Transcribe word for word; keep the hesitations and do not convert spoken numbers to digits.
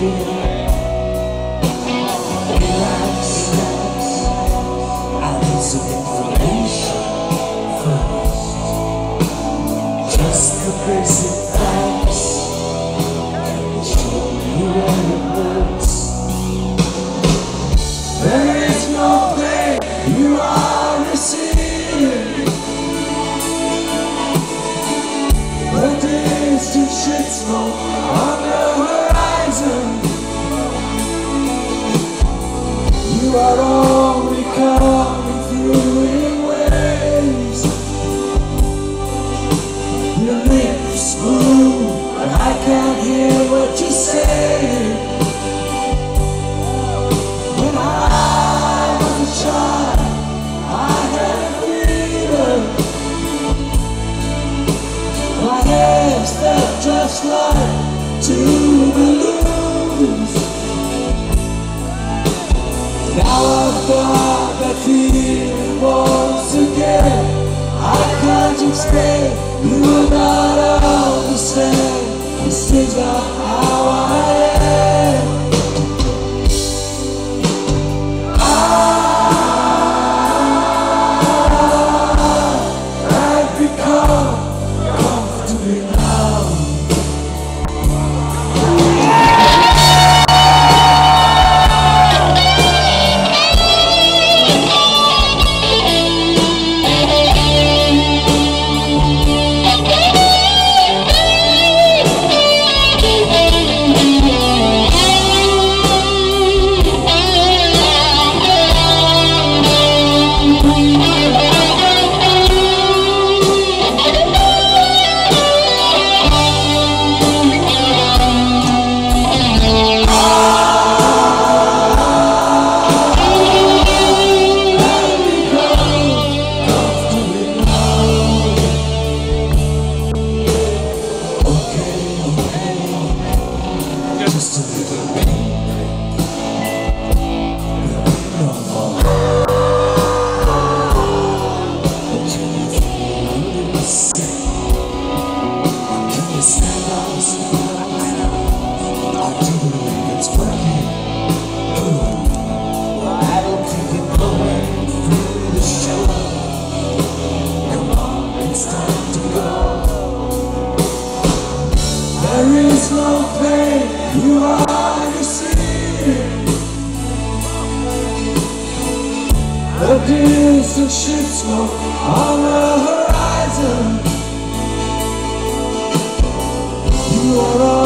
Relax, relax. I need some information first. Just the basic facts. Can you show me what it hurts? There is no pain you are receiving. The distant shit smoke on the horizon. You are only coming through in waves. Your lips move, but I can't hear what you say. When I was a child, I had a fever. My hands felt just like two balloons. Now I've got that feeling once again. I can't explain, you will not understand. This is not how I am. I, I've become comfortably numb. Just a little rain no more. But you really say, can you stand on this? I do believe it's working. Ooh, I don't keep it going through the show. Come on, it's time to go. There is no pain you are receiving. The distant ship smoke on the horizon. You are all